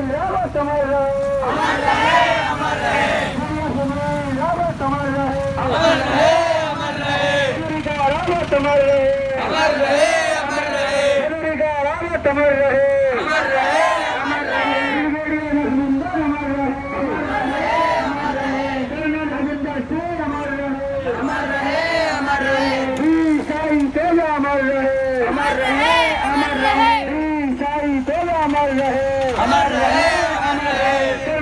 रावत अमर रहे, अमर रहे, अमर रहे। सुनील रावत अमर रहे, अमर रहे, अमर रहे। सुनील रावत अमर रहे, अमर रहे, अमर रहे। सुनील रावत अमर रहे, अमर रहे, अमर रहे। ब्रिगेडियर अभिनंदन अमर रहे, अमर रहे, अमर रहे। कर्नल हरजिंदर सिंह अमर रहे, अमर रहे, अमर रहे। वीर साई तेजा अमर रहे, अमर रहे, अमर रहे। वीर साई तेजा अमर रहे।